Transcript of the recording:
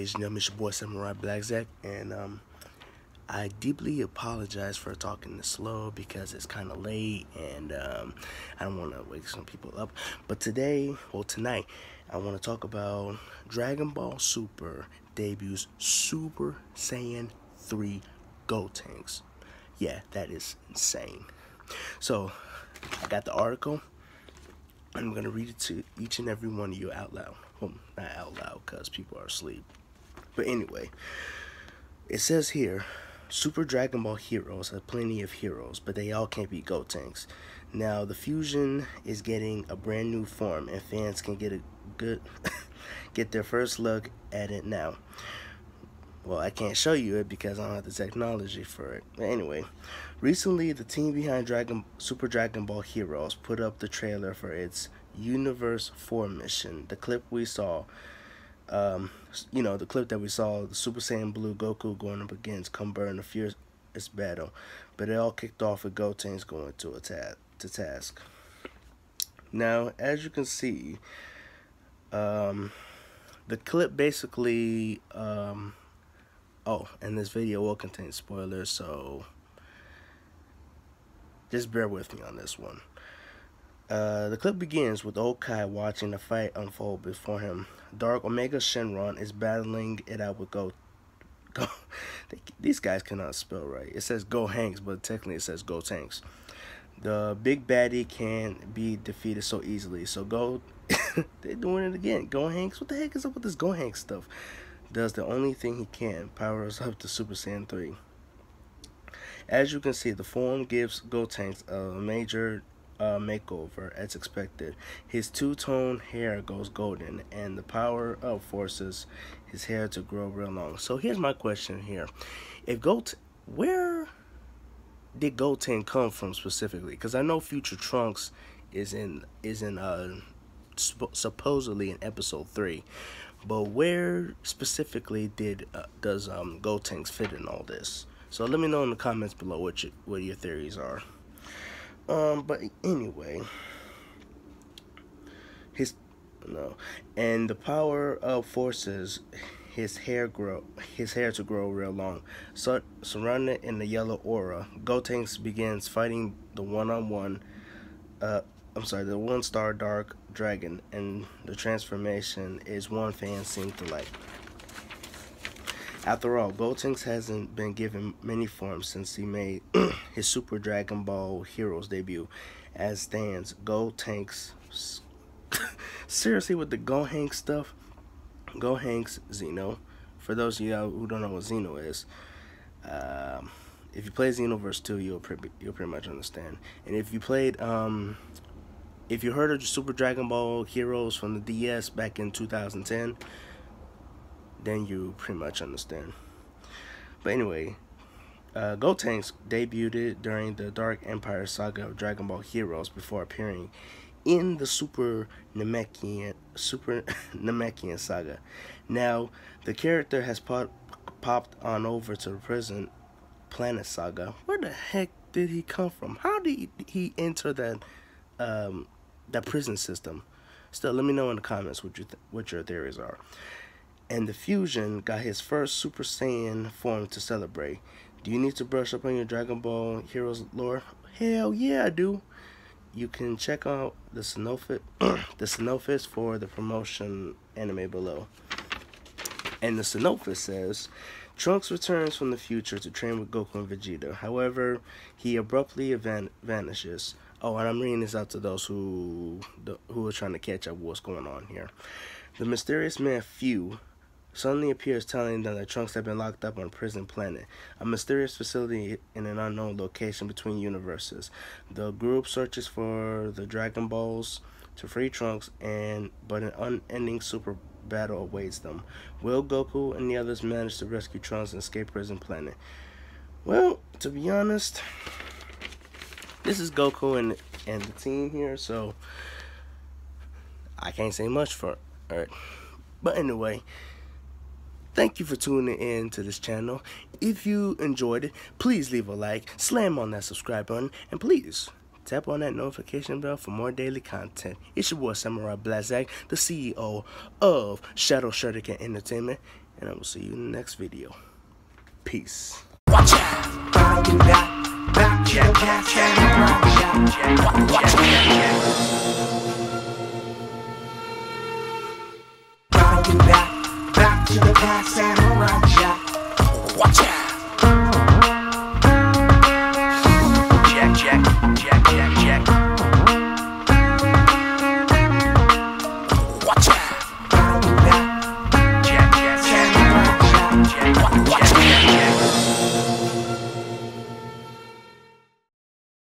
ladies and gentlemen, it's your boy Samurai Blackjack, and I deeply apologize for talking this slow because it's kind of late, and I don't want to wake some people up. But tonight, I want to talk about Dragon Ball Super debuts Super Saiyan 3 Gotenks. Yeah, that is insane. So, I got the article. I'm going to read it to each and every one of you out loud. Well, not out loud because people are asleep. But anyway, it says here, Super Dragon Ball heroes have plenty of heroes, but they all can't be Gotenks. Now, the fusion is getting a brand new form, and fans can get get their first look at it now. Well, I can't show you it because I don't have the technology for it. But anyway, recently the team behind Super Dragon Ball Heroes put up the trailer for its Universe 4 mission. The clip we saw, the clip that we saw, the Super Saiyan Blue Goku going up against Cumber in a fierce battle. But it all kicked off with Gotenks going to task. Now, as you can see, the clip basically, and this video will contain spoilers, so just bear with me on this one. The clip begins with old Kai watching the fight unfold before him. Dark Omega Shenron is battling it out with these guys cannot spell right. It says Gohanks, but technically it says Gotenks. The big baddie can't be defeated so easily, so they're doing it again. Gohanks, what the heck is up with this Gohanks stuff? Does the only thing he can, powers up to Super Saiyan 3. As you can see, the form gives Gotenks a major makeover as expected. His two-tone hair goes golden, and the power up forces his hair to grow real long. So here's my question here: where did Goten come from specifically? Because I know Future Trunks is supposedly in episode 3. But where specifically does Gotenks fit in all this? So let me know in the comments below what your theories are. But anyway, and the power of forces his hair to grow real long. So surrounded in the yellow aura, Gotenks begins fighting the one-star Dark Dragon, and the transformation is one fan seems to like. After all, Gotenks hasn't been given many forms since he made his Super Dragon Ball Heroes debut. As stands, Gotenks. Seriously, with the Gohanks stuff, Gohanks Xeno. For those of you who don't know what Xeno is, if you play Xenoverse 2, you'll pretty much understand. And if you played, if you heard of Super Dragon Ball Heroes from the DS back in 2010, then you pretty much understand. But anyway, Gotenks debuted during the Dark Empire saga of Dragon Ball Heroes before appearing in the Super Namekian saga. Now, the character has popped on over to the present Planet saga. Where the heck did he come from? How did he enter that prison system? Still, let me know in the comments what your theories are. And the fusion got his first Super Saiyan form to celebrate. Do you need to brush up on your Dragon Ball Heroes lore? Hell yeah, I do. You can check out the synopsis for the promotion anime below. And the synopsis says, Trunks returns from the future to train with Goku and Vegeta. However, he abruptly vanishes. Oh, and I'm reading this out to those who are trying to catch up with what's going on here. The mysterious man Fu suddenly appears, telling them that Trunks had been locked up on a prison planet, a mysterious facility in an unknown location between universes. The group searches for the Dragon Balls to free Trunks, but an unending super battle awaits them. Will Goku and the others manage to rescue Trunks and escape prison planet? Well, to be honest, this is Goku and the team here, so I can't say much for it. But anyway, thank you for tuning in to this channel. If you enjoyed it, please leave a like, slam on that subscribe button, and please tap on that notification bell for more daily content. It's your boy Samurai Blackjack, the CEO of Shadow Shuriken Entertainment, and I will see you in the next video. Peace. Watch out! Back to the past and